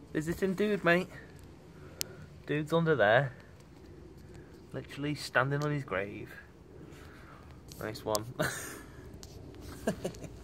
Visiting dude, mate. Dude's under there. Literally standing on his grave. Nice one.